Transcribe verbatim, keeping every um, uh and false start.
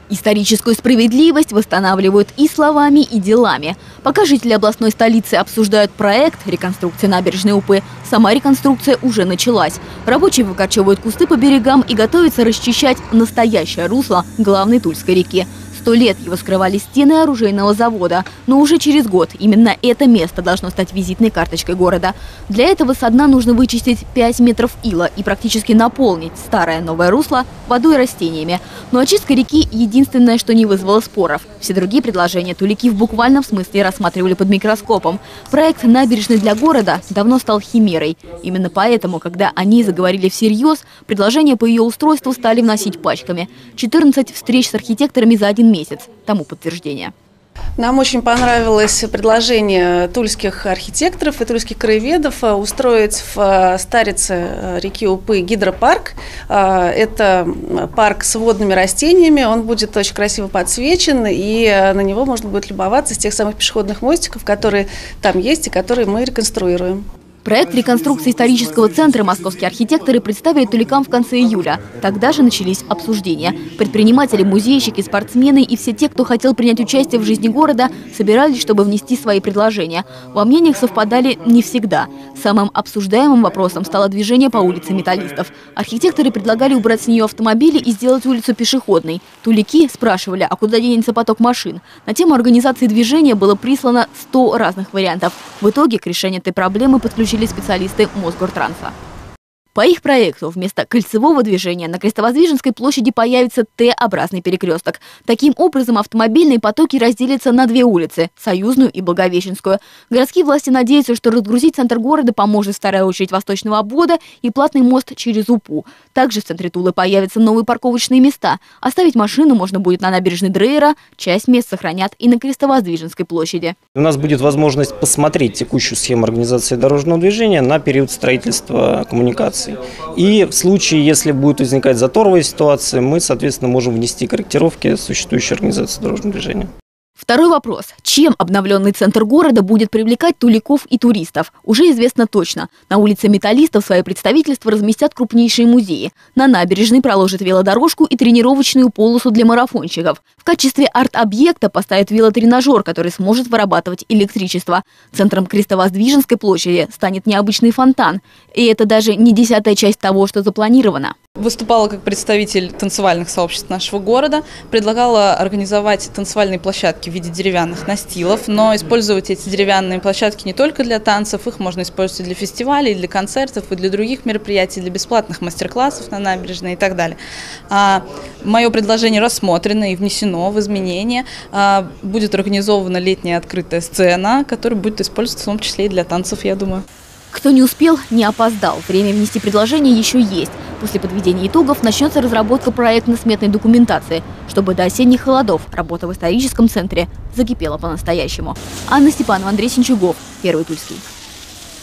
Историческую справедливость восстанавливают и словами, и делами. Пока жители областной столицы обсуждают проект реконструкции набережной Упы, сама реконструкция уже началась. Рабочие выкорчевывают кусты по берегам и готовятся расчищать настоящее русло главной Тульской реки. Сто лет его скрывали стены оружейного завода, но уже через год именно это место должно стать визитной карточкой города. Для этого со дна нужно вычистить пять метров ила и практически наполнить старое новое русло водой и растениями. Но очистка реки – единственное, что не вызвало споров. Все другие предложения тулики в буквальном смысле рассматривали под микроскопом. Проект набережной для города давно стал химерой. Именно поэтому, когда они заговорили всерьез, предложения по ее устройству стали вносить пачками. четырнадцать встреч с архитекторами за один месяц. Тому подтверждение. Нам очень понравилось предложение тульских архитекторов и тульских краеведов устроить в Старице реки Упы гидропарк. Это парк с водными растениями, он будет очень красиво подсвечен, и на него можно будет любоваться с тех самых пешеходных мостиков, которые там есть и которые мы реконструируем. Проект реконструкции исторического центра московские архитекторы представили туликам в конце июля. Тогда же начались обсуждения. Предприниматели, музейщики, спортсмены и все те, кто хотел принять участие в жизни города, собирались, чтобы внести свои предложения. Во мнениях совпадали не всегда. Самым обсуждаемым вопросом стало движение по улице Металлистов. Архитекторы предлагали убрать с нее автомобили и сделать улицу пешеходной. Тулики спрашивали, а куда денется поток машин. На тему организации движения было прислано сто разных вариантов. В итоге к решению этой проблемы подключились специалисты Мосгортранса. По их проекту вместо кольцевого движения на Крестовоздвиженской площади появится Т-образный перекресток. Таким образом, автомобильные потоки разделятся на две улицы – Союзную и Благовещенскую. Городские власти надеются, что разгрузить центр города поможет вторая очередь восточного обвода и платный мост через Упу. Также в центре Тулы появятся новые парковочные места. Оставить машину можно будет на набережной Дрейера, часть мест сохранят и на Крестовоздвиженской площади. У нас будет возможность посмотреть текущую схему организации дорожного движения на период строительства коммуникаций. И в случае, если будет возникать заторовая ситуация, мы, соответственно, можем внести корректировки в существующую организацию дорожного движения. Второй вопрос. Чем обновленный центр города будет привлекать туликов и туристов? Уже известно точно. На улице Металлистов свое представительство разместят крупнейшие музеи. На набережной проложат велодорожку и тренировочную полосу для марафонщиков. В качестве арт-объекта поставят велотренажер, который сможет вырабатывать электричество. Центром Крестовоздвиженской площади станет необычный фонтан. И это даже не десятая часть того, что запланировано. Выступала как представитель танцевальных сообществ нашего города, предлагала организовать танцевальные площадки в виде деревянных настилов, но использовать эти деревянные площадки не только для танцев, их можно использовать и для фестивалей, и для концертов, и для других мероприятий, для бесплатных мастер-классов на набережной и так далее. А, мое предложение рассмотрено и внесено в изменения. А, будет организована летняя открытая сцена, которая будет использоваться в том числе и для танцев, я думаю. Кто не успел, не опоздал. Время внести предложение еще есть. После подведения итогов начнется разработка проектно-сметной документации, чтобы до осенних холодов работа в историческом центре закипела по-настоящему. Анна Степанова, Андрей Синчугов, Первый Тульский.